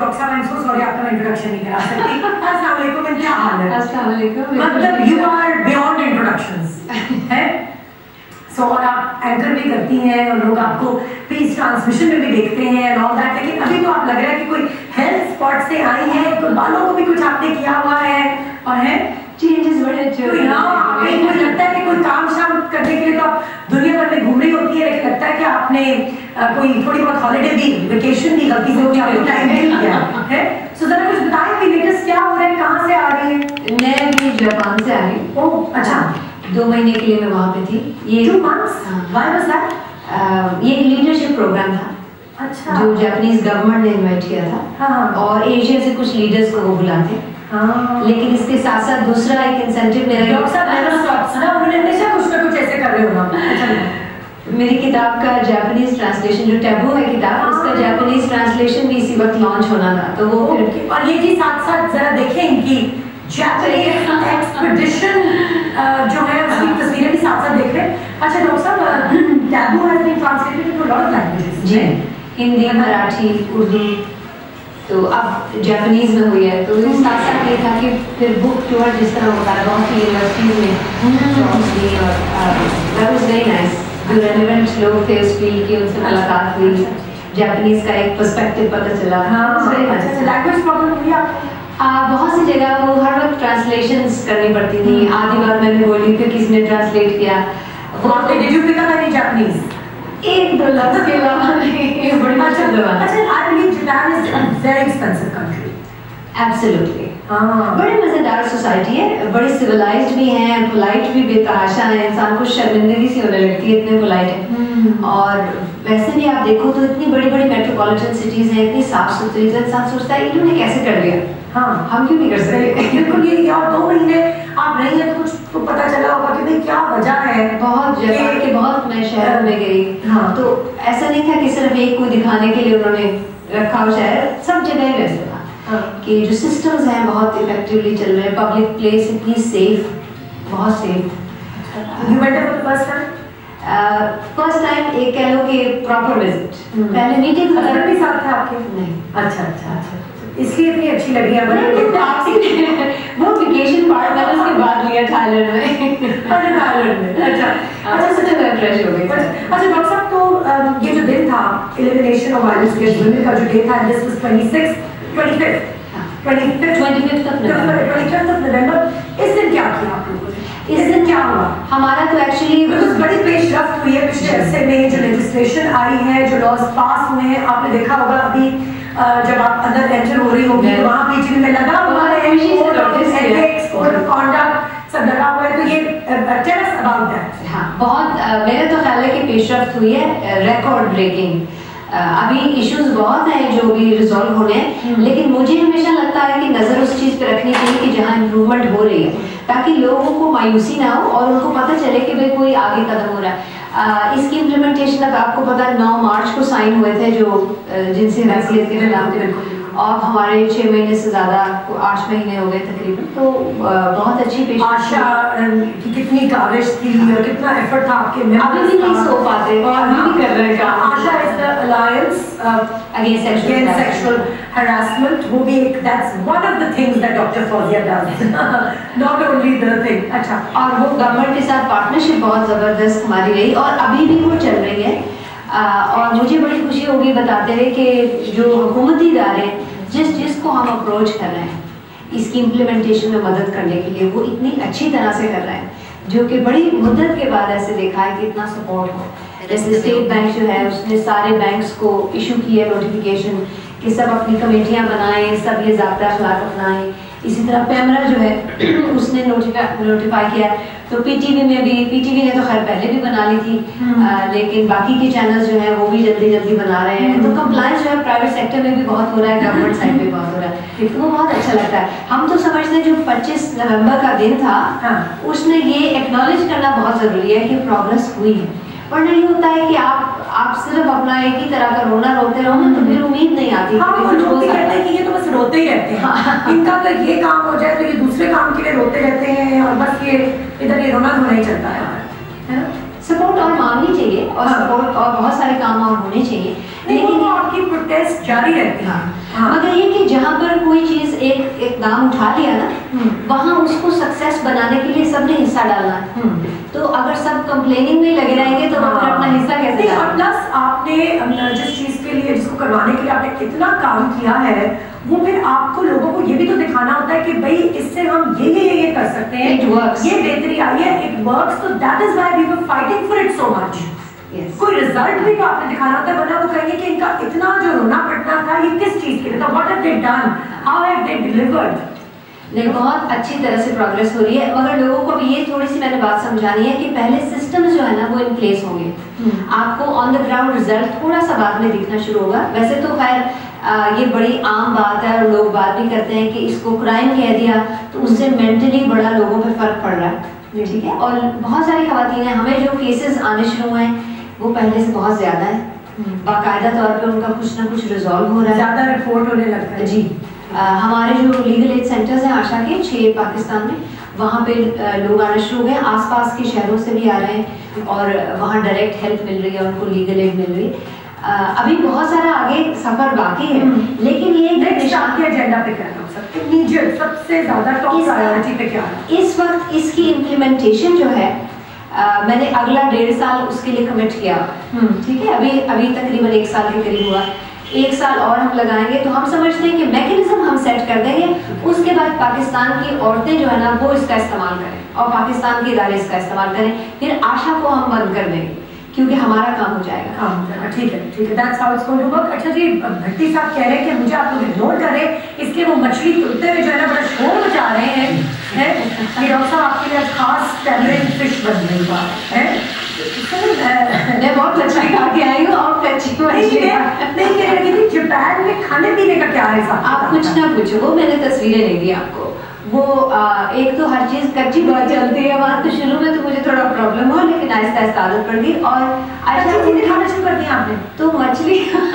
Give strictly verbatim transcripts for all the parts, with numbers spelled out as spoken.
Doctor साहब, I am so sorry, आपका introduction नहीं करा सकती। अस्सलाम वालेकुम, क्या हाल है? अस्सलाम वालेकुम। मतलब यू आर बियॉन्ड इंट्रोडक्शंस है। सो और आप एंकर भी करती हैं और लोग आपको पीस ट्रांसमिशन में भी देखते हैं और ऑल दैट, लेकिन अभी तो आप लग रहा है कि कोई हेल्थ स्पॉट से आई है, कोई बालों को भी कुछ आपने किया हुआ है और है चेंजेस बड़े अच्छे तो यहाँ कहीं मुझे लगता है कि कोई काम शाम करने के लिए तो आप दुनिया भर में घूम रही होती है, लेकिन लगता है कि आपने आ, कोई थोड़ी बहुत हॉलीडे भी, वेकेशन भी गलती से होगी, आपको टाइम मिल गया है। सो जरा कुछ बताएं कि लेटेस्ट क्या हो रहा है, कहाँ से आ रही है? मैं भी जापान से आई। ओह अच्छा, दो महीने के लिए मैं वहाँ पे थी। ये two months why was that? ये एक लीडरशिप प्रोग्राम था, अच्छा, जो जापानीज गवर्नमेंट ने इनवाइट किया था। हाँ, और एशिया से कुछ लीडर्स को वो बुलाते। हाँ, लेकिन इसके साथ साथ दूसरा एक इंसेंटिव मेरा, डॉक्टर साहब नेवर स्टॉप्स ना, उन्होंने हमेशा कुछ ना कुछ ऐसे कर रहे होना। अच्छा, मेरी किताब का जापानीज ट्रांसलेशन, जो टैबू है किताब, उसका जापानीज ट्रांसलेशन भी इसी वक्त लॉन्च होना था, तो वो फिर। और ये जी साथ साथ जरा देखें इनकी जापानीज एक्सपेडिशन जो है उसकी तस्वीरें भी साथ साथ देख रहे हैं। अच्छा डॉक्टर साहब, taboo has been translated into lot of languages. जी, हिंदी, मराठी, उर्दू, तो अब जापानीज में हुई है। तो इस साथ साथ ये था कि फिर बुक टूर जिस तरह होता है बहुत सी यूनिवर्सिटीज में जॉब्स दी, और दैट वाज वेरी नाइस। जो रेलेवेंट लोग थे उस फील्ड की, उनसे मुलाकात हुई, जापानीज का एक पर्सपेक्टिव पता चला। हाँ, लैंग्वेज प्रॉब्लम हुई आपको? बहुत सी जगह वो हर वक्त ट्रांसलेशंस करनी पड़ती थी। आधी बार मैंने बोली, फिर किसी ने ट्रांसलेट किया। Did you pick up any Japanese? एक दो लफ्ज़ के अलावा नहीं। बड़ी अच्छा, अच्छा, I believe Japan is a very expensive country. Absolutely. हाँ, बड़ी मज़ेदार सोसाइटी है, बड़ी सिविलाइज्ड भी हैं, पोलाइट भी बेतहाशा है, इंसान को शर्मिंदगी सी होने लगती है, इतने पोलाइट है। और वैसे भी आप देखो तो इतनी बड़ी बड़ी मेट्रोपॉलिटन सिटीज़ हैं, इतनी साफ सुथरी, इंसान सोचता है इन्होंने कैसे कर लिया, हाँ, हम क्यों नहीं कर सकते। बिल्कुल, ये और दो महीने आप रही हैं तो कुछ तो पता चला होगा कि भाई क्या वजह है। बहुत जगह के बहुत मैं शहर में गई, हाँ, तो ऐसा नहीं था कि सिर्फ एक को दिखाने के लिए उन्होंने रखा हो, शहर सब जगह ही वैसे था। हाँ, कि जो सिस्टम्स हैं बहुत इफेक्टिवली चल रहे हैं, पब्लिक प्लेस इतनी सेफ, बहुत safe. You went there for the first time? First time एक कह लो कि प्रॉपर विजिट। पहले मीटिंग हस्बैंड भी साथ थे आपके? नहीं। अच्छा अच्छा अच्छा, इसलिए इतनी अच्छी लग रही है वो वेकेशन पार्ट मैंने उसके बाद लिया थाईलैंड में। अच्छा, थाईलैंड में, अच्छा अच्छा, सच में फ्रेश हो गई। अच्छा डॉक्टर साहब, तो ये जो दिन था elimination of violence against women का जो डे था, दिस वाज छब्बीस पच्चीस पच्चीस पच्चीस ऑफ नवंबर, इस दिन क्या किया आप लोगों ने? इस दिन क्या हुआ? हमारा तो एक्चुअली बड़ी पेशरफ्त हुई है पिछले अरसे में, जो लेजिस्लेशन आई है, जो लॉज पास हुए हैं, आपने देखा होगा अभी जब आप अंदर एंटर हो रही होगी तो वहाँ पीछे में लगा हुआ है कोड ऑफ कॉन्डक्ट सब लगा हुआ है, तो ये टेल अस अबाउट दैट। हाँ, बहुत मेरे तो ख्याल है कि पेशरफ्त हुई है, रिकॉर्ड ब्रेकिंग। अभी इश्यूज बहुत हैं जो भी रिजॉल्व होने हैं, लेकिन मुझे हमेशा लगता है कि नज़र उस चीज़ पे रखनी चाहिए कि जहाँ इम्प्रूवमेंट हो रही है, ताकि लोगों को मायूसी ना हो और उनको पता चले कि भाई कोई आगे कदम हो रहा है। आ, इसकी इम्प्लीमेंटेशन अब आपको पता है नौ मार्च को साइन हुए थे जो जिनसे हैसियत के खिलाफ, और हमारे छः महीने से ज़्यादा आठ महीने हो गए तकरीबन, तो बहुत अच्छी पेश। आशा की कितनी काविश थी और कितना एफर्ट था आपके में, अभी भी नहीं सो पाते और अभी भी कर रहे हैं। Asha is the alliance against sexual harassment, वो भी एक that's one of the things that doctor Fauzia does, not only the thing. अच्छा, और वो गवर्नमेंट के साथ पार्टनरशिप बहुत ज़बरदस्त हमारी रही और अभी भी वो चल रही है। आ, और मुझे बड़ी खुशी होगी बताते हुए कि जो हुकूमती इदारे जिस जिसको हम अप्रोच कर रहे हैं इसकी इम्प्लीमेंटेशन में मदद करने के लिए, वो इतनी अच्छी तरह से कर रहे हैं, जो कि बड़ी मुद्दत के बाद ऐसे देखा है कि इतना सपोर्ट हो। जैसे स्टेट बैंक जो है उसने सारे बैंक्स को इशू किया नोटिफिकेशन कि सब अपनी कमेटियाँ बनाएं, सब ये ज़ाब्ता अखलाक अपनाएं। इसी तरह पैमरा जो है उसने नोटिफाई नोटिफाई किया, तो पीटीवी में भी, पीटीवी ने तो खैर पहले भी बना ली थी, आ, लेकिन बाकी के चैनल्स जो हैं वो भी जल्दी जल्दी बना रहे हैं। तो कंप्लायंस जो है प्राइवेट सेक्टर में भी बहुत हो रहा है, गवर्नमेंट साइड पे बहुत हो रहा है, तो वो बहुत अच्छा लगता है। हम तो समझते हैं जो पच्चीस नवंबर का दिन था, उसने ये एक्नॉलेज करना बहुत ज़रूरी है कि प्रोग्रेस हुई है, वरना ये होता है कि आप आप सिर्फ अपना एक ही तरह का रोना रोते रहो ना, तो फिर उम्मीद नहीं आती। हाँ, वो लोग कहते हैं कि ये तो बस रोते ही रहते हैं, हाँ। इनका तो ये काम हो जाए तो ये दूसरे काम के लिए रोते रहते हैं और बस ये इधर ये रोना धोना ही चलता है, है ना। सपोर्ट और मांगनी चाहिए और सपोर्ट और बहुत सारे काम और होने चाहिए, लेकिन आपकी प्रोटेस्ट जारी रहती है। हाँ। मगर ये कि जहाँ पर कोई चीज एक एक नाम उठा लिया ना, वहाँ उसको सक्सेस बनाने के लिए सबने हिस्सा डालना है। तो अगर सब कंप्लेनिंग में लगे रहेंगे तो वो फिर अपना हिस्सा कैसे डालेंगे? और प्लस आपने जिस चीज के लिए, जिसको करवाने के लिए आपने कितना काम किया है, वो फिर आपको लोगों को ये भी तो दिखाना होता है कि भाई इससे हम ये ये ये कर सकते हैं, ये बेहतरी आई है, इट वर्क्स। तो that is why we were fighting for it so much. Yes. कोई रिजल्ट भी तो आपने दिखाना होता है, वरना वो कहेंगे कि इनका इतना जो रोना पटना था ये किस चीज के लिए था, what have they done, how have they delivered. नहीं, बहुत अच्छी तरह से प्रोग्रेस हो रही है, मगर लोगों को भी ये थोड़ी सी मैंने बात समझानी है कि पहले सिस्टम जो है ना वो इन प्लेस होंगे। hmm. आपको ऑन द ग्राउंड रिजल्ट थोड़ा सा बाद में दिखना शुरू होगा। वैसे तो खैर ये बड़ी आम बात है और लोग बात भी करते हैं कि इसको क्राइम कह दिया तो उससे मेंटली बड़ा लोगों पे फर्क पड़ रहा है, ठीक है। और बहुत सारी खवातीन हैं, हमें जो केसेस आने शुरू हुए हैं वो पहले से बहुत ज्यादा है, बाकायदा तौर पे उनका कुछ ना कुछ रिजॉल्व हो रहा है, ज्यादा रिपोर्ट होने लगता है। जी आ, हमारे जो लीगल एड सेंटर्स हैं आशा के छः पाकिस्तान में, वहाँ पे लोग आना शुरू हो गए, आसपास के शहरों से भी आ रहे हैं और वहाँ डायरेक्ट हेल्प मिल रही है, उनको लीगल एड मिल रही है। आ, अभी बहुत सारा आगे सफर बाकी है, लेकिन ये के एजेंडा पे क्या है, सबसे इमीडिएट सबसे ज्यादा टॉप प्रायोरिटी पे क्या है इस वक्त? इसकी इम्प्लीमेंटेशन जो है आ, मैंने अगला डेढ़ साल उसके लिए कमिट किया, ठीक है। अभी अभी तकरीबन एक साल के करीब हुआ, एक साल और हम लगाएंगे तो हम समझते हैं कि मैकेनिज्म हम सेट कर देंगे। उसके बाद पाकिस्तान की औरतें जो है ना वो इसका इस्तेमाल करें और पाकिस्तान के इदारे इसका इस्तेमाल करें, फिर आशा को हम बंद कर देंगे क्योंकि हमारा काम हो जाएगा। काम हो जाएगा, ठीक है ठीक है, that's how it's going to work. अच्छा जी, भट्टी साहब कह रहे हैं कि मुझे आप लोग इग्नोर कर रहे हैं, इसलिए वो मछली तुलते हुए जो है ना बड़ा शोर मचा रहे हैं, हैं कि डॉक्टर साहब आपके लिए खास टैमरिंड फिश बन रही है, मैं बहुत मछली खा के आई हूँ और कच्ची मछली नहीं कह रही थी। जापान में खाने पीने का क्या है? आप कुछ ना पूछो, वो मैंने तस्वीरें नहीं दी आपको। वो आ, एक तो हर चीज कच्ची बहुत चलती है वहाँ, तो शुरू में तो मुझे थोड़ा प्रॉब्लम हुआ, लेकिन आहिस्ता आहिस्ता आदत पड़ गई और अच्छा चीजें खाना शुरू कर दिया आपने। तो मछली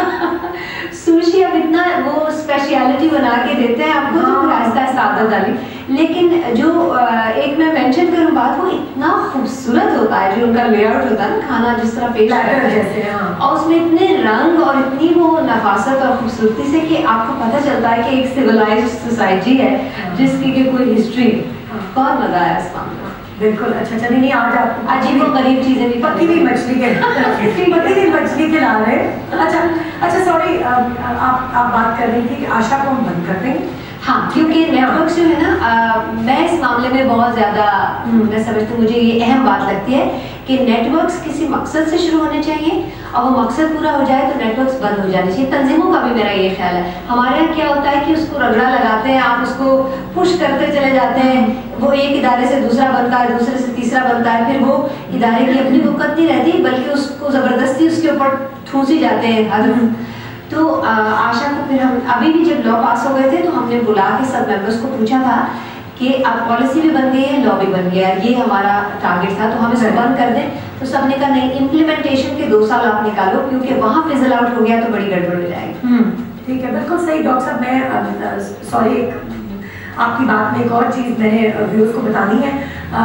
सुशी अब इतना वो स्पेशलिटी बना के देते हैं आपको, तो फिर आहिस्ता आहिस्ता आदत डाली। लेकिन जो एक मैं मेंशन करूँ बात, वो इतना खूबसूरत होता है जो उनका लेआउट होता है ना, खाना जिस तरह पेश करते हैं, और उसमें इतने रंग और इतनी वो नफासत और खूबसूरती से कि आपको पता चलता है कि एक सिविलाइज्ड सोसाइटी है जिसकी कि कोई हिस्ट्री। बहुत मजा आया इस काम में। बिल्कुल। अच्छा चलिए, नहीं आज आप अजीब और गरीब चीजें भी, पकी हुई मछली के पकी हुई मछली खिला रहे हैं। अच्छा अच्छा सॉरी, आप आप बात कर रही थी कि आशा को हम बंद कर देंगे। हाँ, क्योंकि नेटवर्क जो है ना, आ, मैं इस मामले में बहुत ज़्यादा मैं समझती हूँ, मुझे ये अहम बात लगती है कि नेटवर्क्स किसी मकसद से शुरू होने चाहिए और वो मकसद पूरा हो जाए तो नेटवर्क्स बंद हो जाने चाहिए। तंजीमों का भी मेरा ये ख्याल है। हमारे यहाँ क्या होता है कि उसको रगड़ा लगाते हैं, आप उसको पुश करते चले जाते हैं, वो एक इदारे से दूसरा बनता है, दूसरे से तीसरा बनता है, फिर वो इदारे की अपनी वक़्त नहीं रहती बल्कि उसको ज़बरदस्ती उसके ऊपर ठूंसी जाते हैं। तो आ, आशा को फिर हम अभी भी जब लॉ पास हो गए थे तो हमने बुला के सब मेंबर्स को पूछा था कि अब पॉलिसी भी बन गई है, लॉ भी बन गया है, ये हमारा टारगेट था, तो हम इसको बंद कर दें। तो सबने कहा नहीं, इम्प्लीमेंटेशन के दो साल आप निकालो क्योंकि वहाँ फिजल आउट हो गया तो बड़ी गड़बड़ हो जाएगी। ठीक है, बिल्कुल सही डॉक्टर साहब। मैं सॉरी, आपकी बात में एक और चीज़ मैंने व्यूअर्स को बतानी है।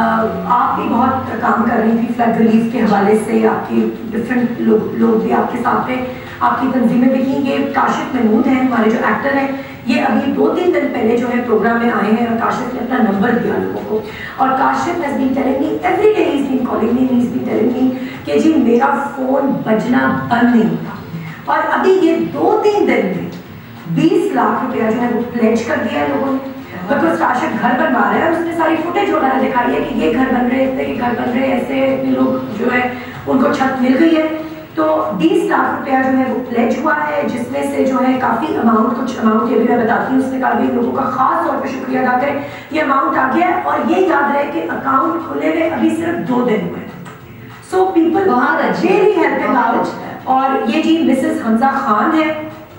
आप भी बहुत काम कर रही थी फ्लड रिलीफ के हवाले से, आपकी डिफरेंट लोग लोग भी आपके साथ थे, आपकी तंजीमें भी की। ये काशिफ महमूद हैं हमारे जो एक्टर हैं, ये अभी दो तीन दिन पहले जो है प्रोग्राम में आए हैं और काशिफ ने अपना नंबर दिया लोगों को, और Kashif has been telling me every day, he is been calling me, he is been telling me कि जी मेरा फ़ोन बजना बंद नहीं होता। और अभी ये दो तीन दिन में बीस लाख रुपया जो है वो प्लेज कर दिया है लोगों ने, बिकॉज काशिफ घर बनवा रहे हैं और उसने सारी फुटेज वगैरह दिखाई है कि ये घर बन रहे हैं, ये घर बन रहे हैं, ऐसे इतने लोग जो है उनको छत मिल गई है। तो बीस लाख रुपया जो है वो प्लेज हुआ है, जिसमें से जो है काफ़ी अमाउंट, कुछ अमाउंट ये भी मैं बताती हूँ, उसने कहा भी लोगों का खास तौर पे शुक्रिया अदा करें, ये अमाउंट आ गया है। और ये याद रहे कि अकाउंट खुले हुए अभी सिर्फ दो दिन हुए, सो पीपल बहुत रियली हेल्पिंग आउट। और ये जी मिसेस हमजा खान है,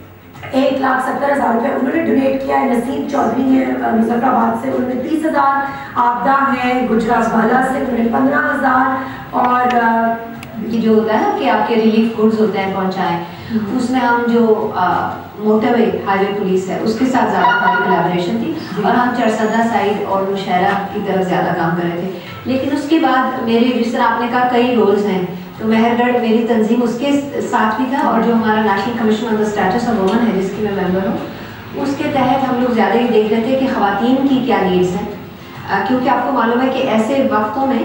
एक लाख सत्तर हज़ार रुपये उन्होंने डोनेट किया है। नसीम चौधरी है मुजफ्फराबाद से, उन्होंने तीस हज़ार, आपदा है गुजरात वाला से, उन्होंने पंद्रह हज़ार। और ये जो होता है ना कि आपके रिलीफ गुड्स होते हैं पहुंचाएं, उसमें हम जो मोटरवे हाईवे पुलिस है उसके साथ ज़्यादा हमारी कोलैबोरेशन थी और हम चरसदा साइड और मुशहरा की तरफ ज़्यादा काम कर रहे थे। लेकिन उसके बाद मेरे, जिस तरह आपने कहा, कई रोल्स हैं, تو مہرگڑھ میری تنظیم اس کے ساتھ بھی تھا, اور جو ہمارا national commission on the status of women ہے جس کی میں ممبر ہوں, اس کے تحت ہم لوگ زیادہ ہی دیکھ رہے تھے کہ خواتین کی کیا نیڈس ہیں, کیونکہ آپ کو معلوم ہے کہ ایسے وقتوں میں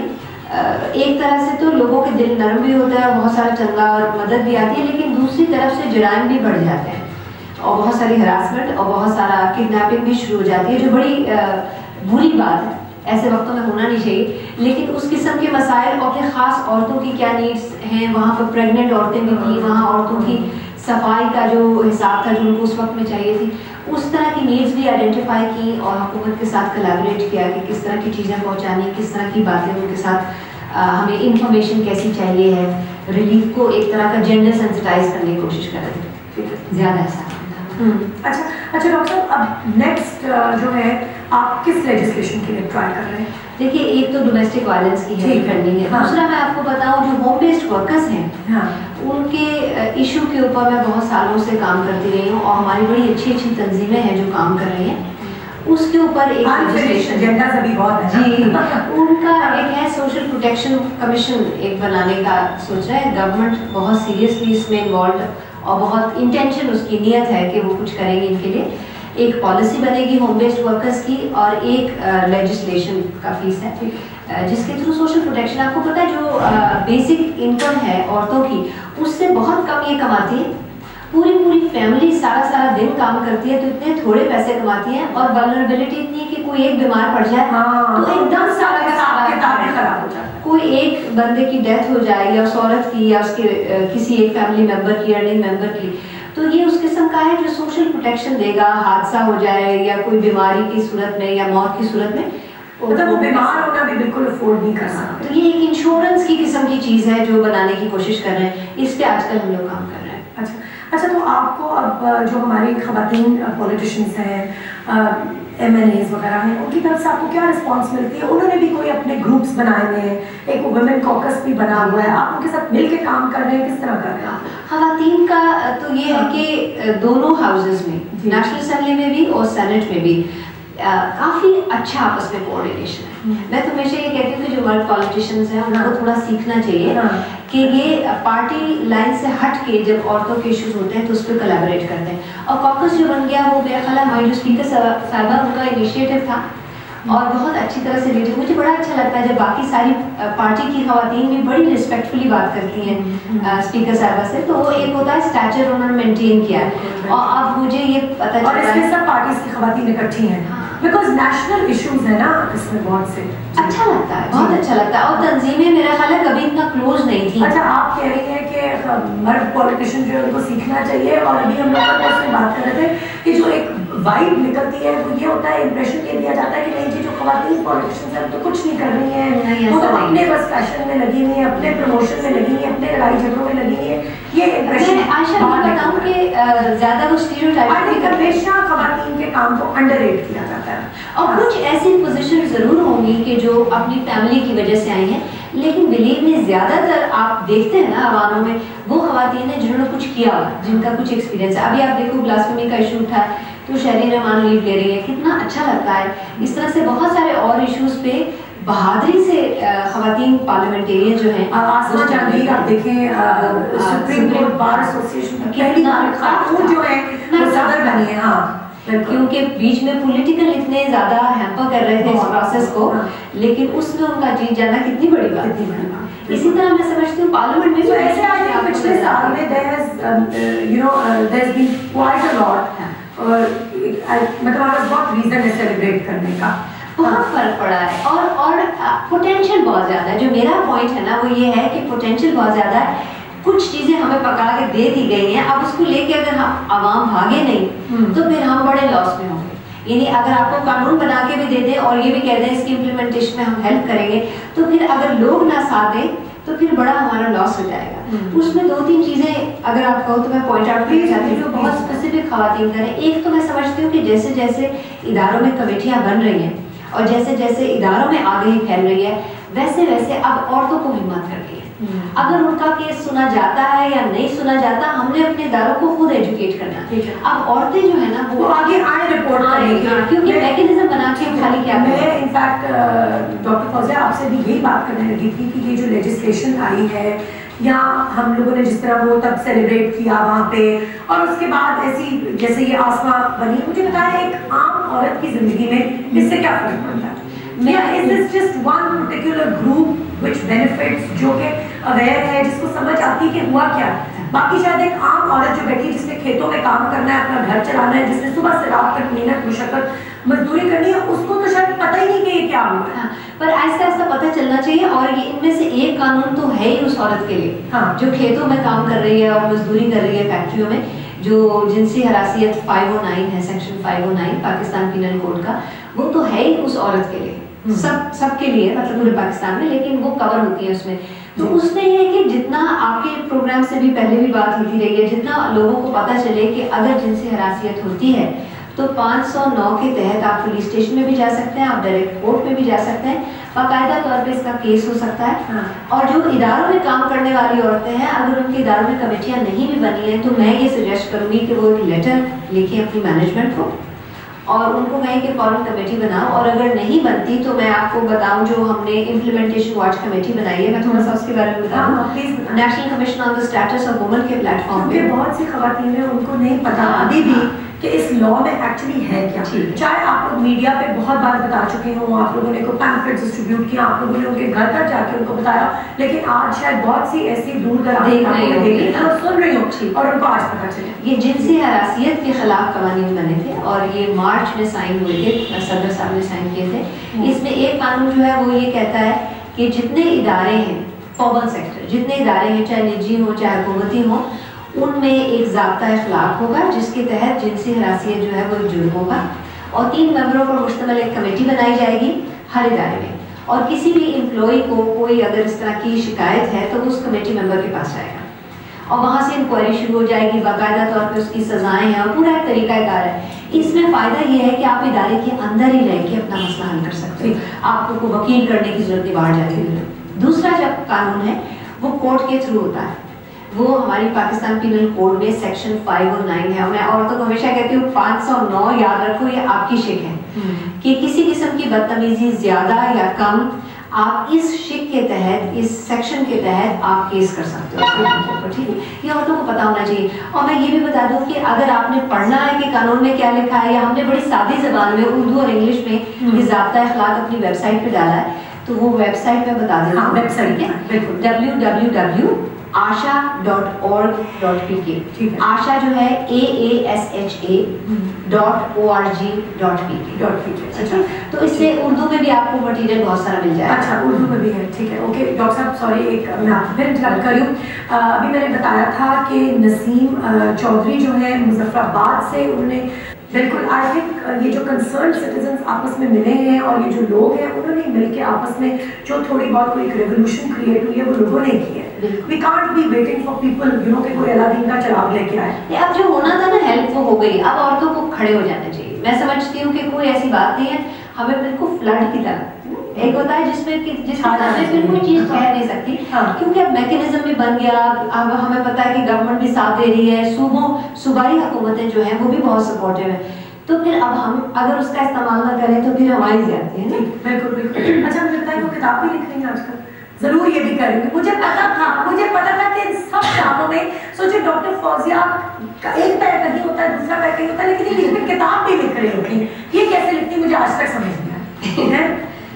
ایک طرح سے تو لوگوں کے دل نرم بھی ہوتا ہے, بہت سارا چندہ اور مدد بھی آتی ہے, لیکن دوسری طرف سے جرائم بھی بڑھ جاتے ہیں اور بہت ساری ہراسمنٹ اور بہت سارا کڈنیپنگ بھی شروع ہو جاتی ہے, جو بڑی بری بات ہے, ایسے وقتوں میں ہونا نہیں چاہیے. لیکن اس قسم کے مسائل اور پھر خاص عورتوں کی کیا نیڈس ہیں, وہاں پر پریگننٹ عورتیں بھی تھیں, وہاں عورتوں کی صفائی کا جو حساب تھا جو ان کو اس وقت میں چاہیے تھی, اس طرح کی نیڈس بھی آئیڈینٹیفائی کی اور حکومت کے ساتھ کولیبریٹ کیا کہ کس طرح کی چیزیں پہنچانی, کس طرح کی باتیں ان کے ساتھ, ہمیں انفارمیشن کیسی چاہیے ہے, ریلیف کو ایک طرح کا جینڈر سینسٹائز کرنے کی کوشش کر رہے تھے, زیادہ ایسا. اچھا اچھا ڈاکٹر صاحب, اب نیکسٹ جو ہے آپ کس لیجسلیشن کے لیے ٹرائی کر رہے ہیں؟ دیکھیے, ایک تو ڈومیسٹک وائلنس کی ہے فنڈنگ ہے, دوسرا میں آپ کو بتاؤں جو ہوم بیسڈ ورکرز ہیں ان کے ایشو کے اوپر میں بہت سالوں سے کام کرتی رہی ہوں, اور ہماری بڑی اچھی اچھی تنظیمیں ہیں جو کام کر رہی ہیں اس کے اوپر ایک ایجنڈا بھی بہت ہے جی, ان کا ایک ہے سوشل پروٹیکشن کمیشن ایک بنانے کا سوچ رہا ہے. گورنمنٹ بہت سیریسلی اس میں انوالوڈ اور بہت انٹینشن اس کی نیت ہے کہ وہ کچھ کریں گے ان کے لیے. ایک پالیسی بنے گی ہوم بیسڈ ورکرز کی, اور ایک لیجسلیشن کا پیس ہے جس کے تھرو سوشل پروٹیکشن, آپ کو پتہ ہے جو بیسک انکم ہے عورتوں کی اس سے بہت کم یہ کماتی ہے, پوری پوری فیملی سارا سارا دن کام کرتی ہے تو اتنے تھوڑے پیسے کماتی ہیں, اور ولنریبلٹی اتنی ہے کہ کوئی ایک بیمار پڑ جائے تو ایک دم سارا کا سارا خراب ہو جاتا ہے. کوئی ایک بندے کی ڈیتھ ہو جائے یا اس عورت کی یا اس کے کسی ایک فیملی ممبر کی, ارننگ ممبر کی, تو یہ اس قسم کا ہے جو سوشل پروٹیکشن دے گا. حادثہ ہو جائے یا کوئی بیماری کی صورت میں یا موت کی صورت میں, مطلب وہ بیمار ہونا بھی بالکل افورڈ نہیں کر سکتا. تو یہ ایک انشورنس کی قسم کی چیز ہے جو بنانے کی کوشش کر رہے ہیں, اس پہ آج کل ہم لوگ کام کر رہے ہیں. اچھا اچھا تو آپ کو اب جو ہماری خواتین پولیٹیشینس ہیں, ایم ایل ایز وغیرہ ہیں, ان کی طرف سے آپ کو کیا رسپانس ملتی ہے؟ انہوں نے بھی کوئی اپنے گروپس بنائے ہوئے ہیں, ایک ویمن کوکس بھی بنا ہوا ہے, آپ ان کے ساتھ مل کے کام کر رہے ہیں, کس طرح کر رہے ہیں؟ خواتین کا تو یہ ہے کہ دونوں ہاؤسز میں, نیشنل اسمبلی میں بھی اور سینٹ میں بھی کافی اچھا آپس میں کوآرڈینیشن ہے. میں تو ہمیشہ یہ کہتی ہوں کہ جو مرد پالیٹیشینس ہیں ان کو تھوڑا سیکھنا چاہیے کہ یہ پارٹی لائن سے ہٹ کے جب عورتوں کے ایشوز ہوتے ہیں تو اس پہ کولیبریٹ کرتے ہیں. اور کاکس جو بن گیا وہ میرا خیال ہے ہماری جو اسپیکر صاحبہ ان کا انیشیٹو تھا اور بہت اچھی طرح سے لیڈر. مجھے بڑا اچھا لگتا ہے جب باقی ساری پارٹی کی خواتین بھی بڑی رسپیکٹفلی بات کرتی ہیں اسپیکر صاحبہ سے, تو وہ ایک ہوتا ہے اسٹیچر انہوں نے مینٹین کیا ہے. اور اب مجھے یہ پتہ چلا, اور اس میں سب پارٹیز کی خواتین اکٹھی ہیں بیکاز نیشنل ایشوز ہیں نا اس میں بہت سے. اچھا لگتا ہے, بہت اچھا لگتا ہے. اور تنظیمیں میرا خیال ہے کبھی اتنا کلوز نہیں تھی. اچھا آپ کہہ رہی ہیں کہ مرد پولیٹیشین جو ہے ان کو سیکھنا چاہیے, اور ابھی ہم لوگ اس میں بات کر رہے تھے کہ جو ایک وائب نکلتی ہے وہ یہ ہوتا ہے, امپریشن یہ دیا جاتا ہے کہ نہیں جی جو خواتین پولیٹیشین ہیں تو کچھ نہیں کر رہی ہیں, وہ تو اپنے بس فیشن میں لگی ہوئی ہیں, اپنے پروموشن میں لگی ہیں, اپنے لڑائی جھگڑوں میں لگی ہوئی ہیں. یہ امپریشن عائشہ میں بتاؤں کہ زیادہ وہ اسٹیریوٹائپ ہمیشہ خواتین کے کام کو انڈر ریٹ کیا جاتا ہے. اور کچھ ایسی پوزیشن ضرور ہوں گی کہ جو اپنی فیملی کی وجہ سے آئی ہیں, لیکن بلیو میں زیادہ تر آپ دیکھتے ہیں نا عواموں میں وہ خواتین ہیں جنہوں نے کچھ کیا ہوا, جن کا کچھ ایکسپیرینس ہے. ابھی آپ دیکھو بلاسفیمی کا ایشو اٹھا تو شہری رحمان لیڈ لے رہی ہے, کتنا اچھا لگتا ہے. اس طرح سے بہت سارے اور ایشوز پہ بہادری سے خواتین پارلیمنٹیرین جو ہیں, آسما جہانگیر آپ دیکھیں سپریم کورٹ بار ایسوسیشن کی پہلی خاتون جو ہے وہ صدر بنی ہے. ہاں کیونکہ بیچ میں پولیٹیکل اتنے زیادہ ہیمپر کر رہے تھے اس پروسیس کو, لیکن اس میں ان کا جیت جانا کتنی بڑی بات ہے. اسی طرح میں سمجھتی ہوں پارلیمنٹ میں ایسے آج پچھلے سال میں there has you know there has been quite a lot, مطلب آج بہت ریزن ہے سیلیبریٹ کرنے کا, بہت فرق پڑا ہے. اور اور پوٹینشیل بہت زیادہ ہے. جو میرا پوائنٹ ہے نا وہ یہ ہے کہ پوٹینشیل بہت زیادہ ہے. کچھ چیزیں ہمیں پکا کے دے دی گئی ہیں, اب اس کو لے کے اگر ہم عوام بھاگے نہیں تو پھر ہم بڑے لاس میں ہوں گے. یعنی اگر آپ کو قانون بنا کے بھی دے دیں اور یہ بھی کہہ دیں اس کی امپلیمنٹیشن میں ہم ہیلپ کریں گے, تو پھر اگر لوگ نہ ساتھ دیں تو پھر بڑا ہمارا لاس ہو جائے گا. اس میں دو تین چیزیں اگر آپ کہو تو میں پوائنٹ آؤٹ کرنا چاہتی ہوں جو بہت اسپیسیفک خواتین کریں. ایک تو میں سمجھتی ہوں کہ جیسے جیسے اداروں میں کمیٹیاں بن رہی ہیں اور جیسے جیسے اداروں میں آگاہی پھیل رہی ہے, ویسے ویسے اب عورتوں کو ہمت کر رہی ہے. اگر ان کا کیس سنا جاتا ہے یا نہیں سنا جاتا, ہم نے اپنے اداروں کو خود ایجوکیٹ کرنا ہے. اب عورتیں جو ہے نا وہ آگے آئے رپورٹ کریں گی, کیونکہ میکینزم بنا کے خالی کیا. میں انفیکٹ ڈاکٹر فوزیہ آپ سے بھی یہی بات کرنے لگی تھی کہ یہ جو لیجسلیشن آئی ہے यहाँ हम लोगों ने जिस तरह वो तब सेलिब्रेट किया वहाँ पे, और उसके बाद ऐसी जैसे ये आसमां बनी, मुझे बताया एक आम औरत की जिंदगी में इससे क्या फर्क पड़ता है? या is this just one particular group which benefits, जो कि अवेयर है, जिसको समझ आती है कि हुआ क्या? बाकी शायद एक आम औरत जो बैठी, जिसने खेतों में काम करना है, अपना घर चलाना है, जिसने सुबह से रात तक मेहनत मुशक्कत मजदूरी करनी है, उसको तो शायद पता ही नहीं कि ये क्या हुआ है। हाँ, पर ऐसा ऐसा पता चलना चाहिए। और ये इनमें से एक कानून तो है ही उस औरत के लिए, हाँ, जो खेतों में काम कर रही है और मजदूरी कर रही है फैक्ट्रियों में, जो जिनसी हरासियत पाँच सौ नौ है, सेक्शन पाँच सौ नौ पाकिस्तान पीनल कोड का, वो तो है ही उस औरत के लिए, सब सबके लिए, मतलब पूरे पाकिस्तान में, लेकिन वो कवर होती है उसमें। तो उसमें ये है कि जितना आपके प्रोग्राम से भी पहले भी बात होती रही है, जितना लोगों को पता चले कि अगर जिनसी हरासियत होती है तो पाँच सौ नौ के तहत आप पुलिस स्टेशन में भी जा सकते हैं, आप डायरेक्ट कोर्ट में भी जा सकते हैं, बाकायदा तौर पे इसका केस हो सकता है। हाँ। और जो इदारों में काम करने वाली औरतें हैं, अगर उनके इदारों में कमेटियां नहीं भी बनी हैं, तो मैं ये सजेस्ट करूंगी कि वो एक लेटर लिखें अपनी मैनेजमेंट को और उनको कहें कि फॉरन कमेटी बनाओ। और अगर नहीं बनती तो मैं आपको बताऊं, जो हमने इम्प्लीमेंटेशन वॉच कमेटी बनाई है, मैं थोड़ा सा उसके बारे में बताऊं। National commission on the status of women के प्लेटफॉर्म पे बहुत सी खवातीन हैं, उनको नहीं पता अभी भी कि इस लॉ में एक्चुअली है क्या। चाहे आप लोग मीडिया पे बहुत बार बता चुके हो, आप लोगों ने को पैम्फलेट्स डिस्ट्रीब्यूट किया, आप लोगों ने उनके घर घर जाके उनको बताया, लेकिन आज शायद बहुत सी ऐसी दूर दराज सुन रही हो और उनको आज पता चले। ये जिनसी हरासियत के खिलाफ कानून बने थे और ये मार्च में साइन हुए थे, सदर साहब ने साइन किए थे। इसमें एक कानून जो है वो ये कहता है कि जितने इदारे हैं, पब्लिक सेक्टर जितने इदारे हैं, चाहे निजी हो चाहे हुकूमती हो, उनमें एक ज़ाब्ता इखलाक होगा जिसके तहत जिनसी हरासियत जो है वो एक जुर्म होगा, और तीन मेंबरों पर मुश्तमिल एक कमेटी बनाई जाएगी हर इदारे में, और किसी भी एम्प्लॉय को कोई अगर इस तरह की शिकायत है तो उस कमेटी मेंबर के पास जाएगा और वहाँ से इंक्वायरी शुरू हो जाएगी, बाकायदा तौर पर उसकी सजाएं हैं और पूरा एक तरीक़ाकार है। इसमें फ़ायदा ये है कि आप इदारे के अंदर ही रह के अपना मसला हल कर सकते हो, आपको को वकील करने की जरूरत नहीं बाहर जाके। दूसरा जब कानून है वो कोर्ट के थ्रू होता है, वो हमारी पाकिस्तान पीनल कोड में सेक्शन पाँच सौ नौ है, और मैं औरतों को हमेशा कहती हूँ पाँच सौ नौ याद रखो, ये आपकी शिक है कि किसी किस्म की बदतमीजी ज्यादा या कम आप इस शिक के तहत, इस सेक्शन के तहत आप केस कर सकते हो, ठीक है। ये औरतों को पता होना चाहिए। और मैं ये भी बता दूं कि अगर आपने पढ़ना है कि कानून में क्या लिखा है, या हमने बड़ी सादी जबान में उर्दू और इंग्लिश में ये ज़ाब्ता इखलाक अपनी वेबसाइट पे डाला है, तो वो वेबसाइट में बता देता हूँ, वेबसाइट है W W W Asha dot org dot P K. Asha जो है A A S H A dot O R G dot P K dot P K. अच्छा, तो इससे उर्दू में भी आपको मटेरियल बहुत सारा मिल जाएगा। अच्छा, उर्दू में भी है, ठीक है, ओके। डॉक्टर साहब सॉरी, एक मैं आपको फिर इंटरप्ट कर रही हूँ। अभी मैंने बताया था कि नसीम चौधरी जो है मुजफ्फराबाद से, उन्होंने बिल्कुल आई थिंक ये जो कंसर्न सिटीजन्स आपस में मिले हैं और ये जो लोग हैं उन्होंने मिलकर आपस में जो थोड़ी बहुत कोई रेवोल्यूशन क्रिएट हुई है वो लोगों ने की है। We can't be waiting for people you know कि कोई अलादीन का चिराग लेके आए। अब जो होना था ना हेल्प वो हो गई, अब औरतों को खड़े हो जाना चाहिए। मैं समझती हूँ कि कोई ऐसी बात नहीं है, हमें बिल्कुल फ्लड की तरह एक होता है जिसमें कि जिसमें फिर कोई चीज कह नहीं सकती, क्योंकि अब मैकेनिज्म भी बन गया। अब हमें पता है कि गवर्नमेंट भी साथ दे रही है, सूबों सूबाई हुकूमतें जो हैं वो भी बहुत सपोर्टिव है, तो फिर अब हम अगर उसका इस्तेमाल ना करें तो फिर हमारी जाती है ना। बिल्कुल बिल्कुल। अच्छा, मुझे लगता है वो किताब भी लिख रही हैं आजकल, जरूर ये भी करेंगे। मुझे पता था मुझे पता था कि इन सब कामों में सोचिए डॉक्टर फौजिया का एक पैर कहीं होता है, दूसरा पैर कहीं होता है, लेकिन ये किताब भी लिख रही होती है। ये कैसे लिखती मुझे आज तक समझ नहीं आया।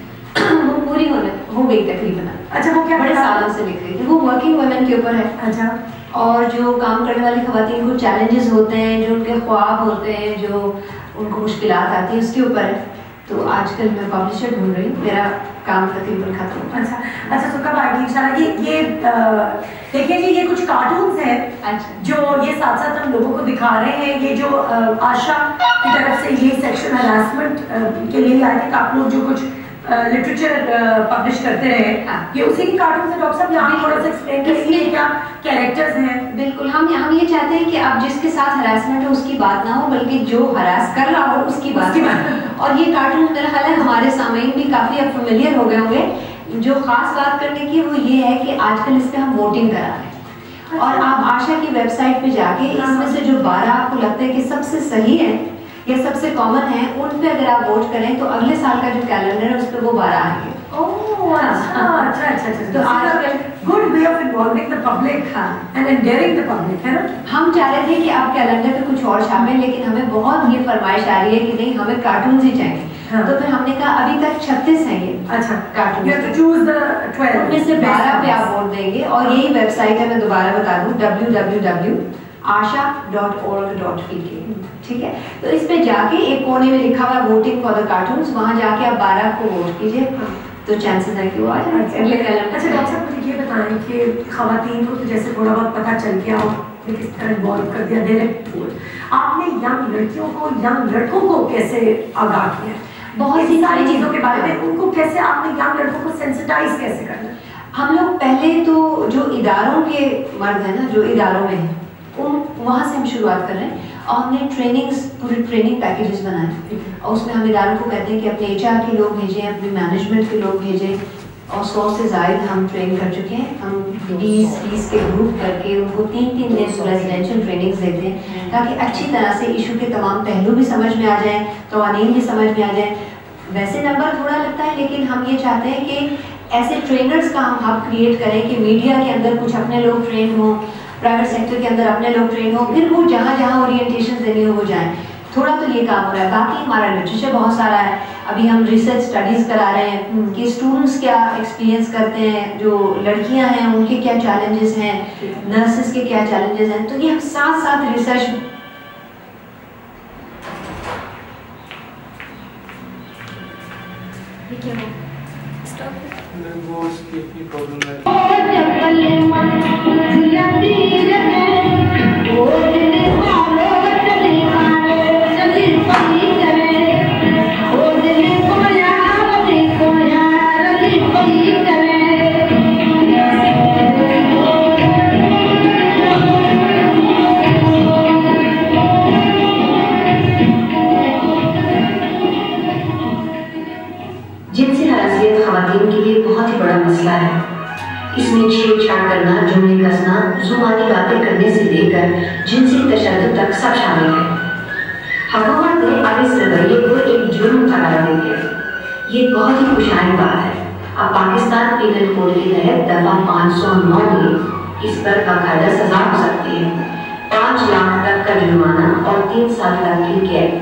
वो पूरी होने हो गई तकरीबन। अच्छा, वो क्या बड़े सालों से लिख रही थी, वो वर्किंग वुमेन के ऊपर है। अच्छा, और जो काम करने वाली खवातीन को चैलेंजेस होते हैं, जो उनके ख्वाब होते हैं, जो उनको मुश्किलात आती हैं, उसके ऊपर है। तो आजकल मैं पब्लिशर ढूंढ रही हूँ, मेरा काम तकरीबन खत्म। अच्छा अच्छा, तो कब आएगी इंशाल्लाह? ये ये देखिए जी, ये कुछ कार्टून्स हैं अच्छा, जो ये साथ साथ हम लोगों को दिखा रहे हैं। ये जो आशा की तरफ से ये सेक्शुअल हैरासमेंट के लिए आई थिंक आप लोग जो कुछ लिटरेचर पब्लिश करते रहे, ये उसी की कार्टून से डॉक्टर साहब यहाँ थोड़ा सा एक्सप्लेन करेंगे क्या कैरेक्टर्स हैं? बिल्कुल, हम हम ये चाहते हैं कि अब जिसके साथ हरासमेंट हो उसकी बात ना हो, बल्कि जो हरास कर रहा हो उसकी बात हो। और ये कार्टून मेरा ख्याल है हमारे सामईन भी काफी अब फेमिलियर हो गए होंगे। जो खास बात करने की वो ये है कि आजकल इस पे हम वोटिंग करा रहे हैं, और आप आशा की वेबसाइट पे जाके इसमें से जो बारह आपको लगता है कि सबसे सही है या सबसे कॉमन है, उन पे अगर आप वोट करें तो अगले साल का जो कैलेंडर है उस पर वो बारह आएंगे। ओह अच्छा अच्छा अच्छा। तो आजकल good way of involving the public and endearing the public, है ना? हम चाह रहे थे कि आप कैलेंडर पे कुछ और शामिल, लेकिन हमें बहुत ये फरमाइश आ रही है कि नहीं हमें कार्टून्स ही चाहिए। हाँ। तो फिर हमने कहा अभी तक छत्तीस हैं ये। अच्छा, cartoon. You have to choose the twelve। उनमें से बारह पे आप वोट देंगे और यही वेबसाइट है, मैं दोबारा बता दूं W W W dot Asha dot org dot P K, ठीक है? तो इस पे जाके एक कोने में लिखा हुआ है वोटिंग फॉर द कार्टून्स, वहाँ जाके आप बारह को वोट कीजिए, तो चांसेस है कि वो आ जाए। अच्छा डॉक्टर साहब मुझे ये बताएं कि खवातीन को तो जैसे थोड़ा बहुत पता चल गया हो किस तरह इन्वॉल्व कर दिया डायरेक्ट वोट, आपने यंग लड़कियों को यंग लड़कों को कैसे आगाह किया? बहुत सी सारी चीज़ों के बारे में उनको कैसे आपने यंग लड़कों को सेंसिटाइज कैसे करना? हम लोग पहले तो जो इदारों के मर्द हैं ना, जो इदारों में हैं, उन वहाँ से हम शुरुआत कर रहे हैं और हमने ट्रेनिंग्स पूरे ट्रेनिंग पैकेजेस बनाए और उसमें हम इदारों को कहते हैं कि अपने एच आर के लोग भेजें, अपने मैनेजमेंट के लोग भेजें और सौ से ज़ायद हम ट्रेन कर चुके हैं। हम बीस बीस के ग्रुप करके उनको तीन तीन दिन रेजिडेंशियल ट्रेनिंग्स देते हैं ताकि अच्छी तरह से इशू के तमाम पहलू भी समझ में आ जाएँ, कवानीन भी समझ में आ जाए। वैसे नंबर थोड़ा लगता है लेकिन हम ये चाहते हैं कि ऐसे ट्रेनर्स का हम हब क्रिएट करें कि मीडिया के अंदर कुछ अपने लोग ट्रेन हों, प्राइवेट सेक्टर के अंदर अपने लोग ट्रेन हो, फिर वो जहाँ जहाँ ओरिएंटेशन देनी हो वो जाएं। थोड़ा तो ये काम हो रहा है, बाकी हमारा लिटरेचर बहुत सारा है। अभी हम रिसर्च स्टडीज़ करा रहे हैं कि स्टूडेंट्स क्या एक्सपीरियंस करते हैं, जो लड़कियां हैं उनके क्या चैलेंजेस हैं, नर्सेस के क्या चैलेंजेस हैं, तो ये हम साथ साथ रिसर्च जिनसी हरासियत खवातीन के लिए बहुत ही बड़ा मसला है। इसमें छेड़छाड़ करना, जुमले कसना, जुबानी बातें करने से लेकर जिनसी तशद्दुद तक सब शामिल है। हुकूमत ने अब इस रवैये को एक जुर्म करार दे दिया। ये बहुत ही खुशहाली बात है। अब पाकिस्तान पीनल कोड के तहत दफा पाँच सौ नौ में इस पर बाकायदा सजा हो सकती है, पाँच लाख तक का जुर्माना और तीन साल तक की कैद।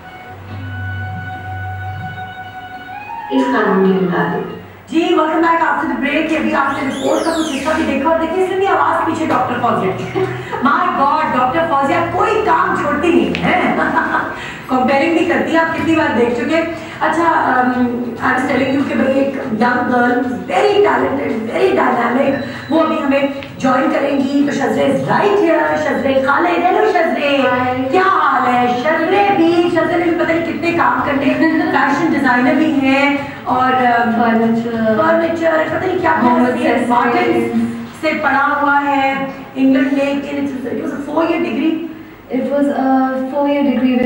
इस कानून के मुताबिक जी welcome back after the break. अभी आपने रिपोर्ट का कुछ हिस्सा भी देखा और देखिए इसमें भी आवाज पीछे doctor Fauzia. My God doctor Fauzia कोई काम छोड़ती नहीं है। कंपेयरिंग भी करती है, आप कितनी बार देख चुके। अच्छा आई वाज टेलिंग यू कि भाई एक young girl very talented very dynamic, वो अभी हमें ज्वाइन करेंगी। तो Shajre is right here. Shajre Khalid, hello Shajre, क्या हाल है? शजरे भी शजरे ने भी पता नहीं कितने काम करने, फैशन डिजाइनर भी हैं और फर्नीचर फर्नीचर पता नहीं क्या मार्टिन से पढ़ा हुआ है इंग्लैंड में। It was a four year degree. It was a four-year degree.